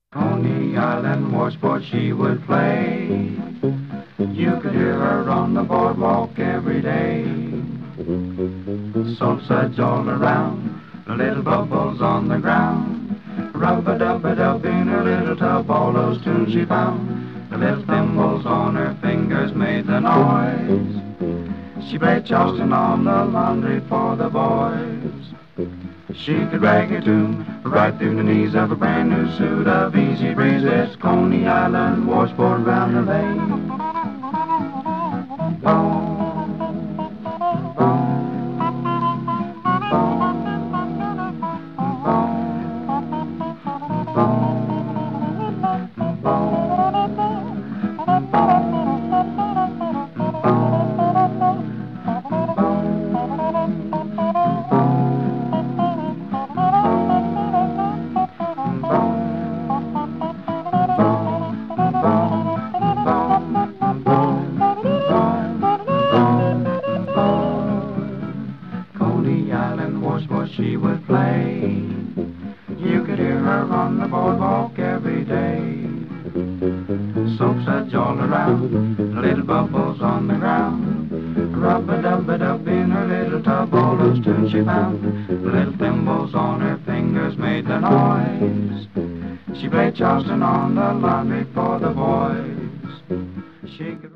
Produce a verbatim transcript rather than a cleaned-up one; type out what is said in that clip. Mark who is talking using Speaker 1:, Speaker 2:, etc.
Speaker 1: Coney Island washboard she would play. You could hear her on the boardwalk every day. Soap suds all around, little bubbles on the ground. Rub-a-dub-a-dub in her little tub, all those tunes she found. The little thimbles on her fingers made the noise. She played Charleston on the laundry for the boys. She could drag a tune right through the knees of a brand new suit of easy breeze. It's Coney Island washboard round the lane. Boom, boom, boom, boom, boom, boom. Coney Island washboard she would play. You could hear her on the boardwalk every day. Soap suds all around, little bubbles on the ground. Rub-a-dub-a-dub in her little tub, all those tunes she found. Little thimbles on her fingers made the noise. She played Charleston on the laundry for the boys. She could